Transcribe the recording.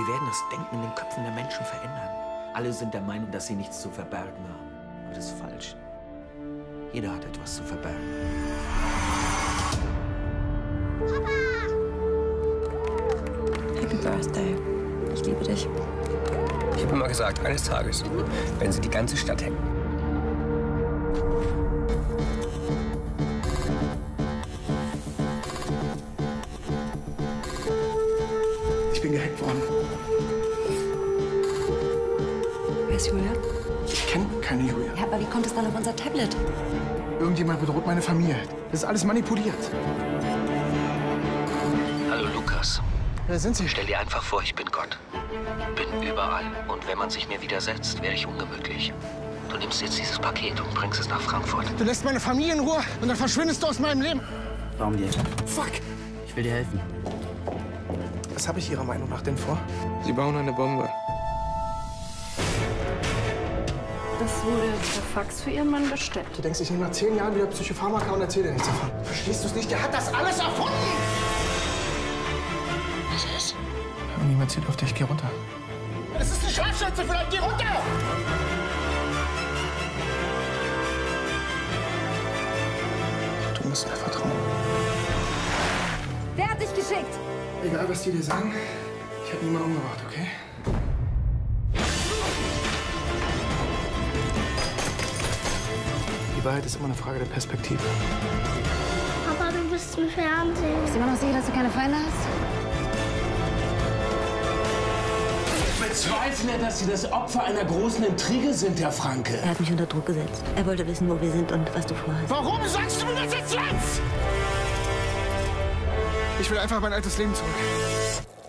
Wir werden das Denken in den Köpfen der Menschen verändern. Alle sind der Meinung, dass sie nichts zu verbergen haben. Aber das ist falsch. Jeder hat etwas zu verbergen. Papa! Happy Birthday. Ich liebe dich. Ich habe immer gesagt, eines Tages werden sie die ganze Stadt hängen. Ich bin gehackt worden. Wer ist Julia? Ich kenne keine Julia. Ja, aber wie kommt es dann auf unser Tablet? Irgendjemand bedroht meine Familie. Das ist alles manipuliert. Hallo Lukas. Wer sind Sie? Stell dir einfach vor, ich bin Gott. Bin überall. Und wenn man sich mir widersetzt, werde ich ungemütlich. Du nimmst jetzt dieses Paket und bringst es nach Frankfurt. Du lässt meine Familie in Ruhe und dann verschwindest du aus meinem Leben. Warum dir? Fuck! Ich will dir helfen. Was habe ich Ihrer Meinung nach denn vor? Sie bauen eine Bombe. Das wurde per Fax für Ihren Mann bestellt. Du denkst, ich nehme nach 10 Jahren wieder Psychopharmaka und erzähle dir nichts davon. Verstehst du es nicht? Der hat das alles erfunden! Was ist? Niemand zählt auf dich. Geh runter. Es ist eine Scharfschütze, vielleicht geh runter! Du musst mir vertrauen. Wer hat dich geschickt? Egal, was die dir sagen, ich habe niemanden umgebracht, okay? Die Wahrheit ist immer eine Frage der Perspektive. Papa, du bist im Fernsehen. Bist du immer noch sicher, dass du keine Feinde hast? Ich bezweifle, dass Sie das Opfer einer großen Intrige sind, Herr Franke. Er hat mich unter Druck gesetzt. Er wollte wissen, wo wir sind und was du vorhast. Warum sagst du mir das jetzt? Ich will einfach mein altes Leben zurück.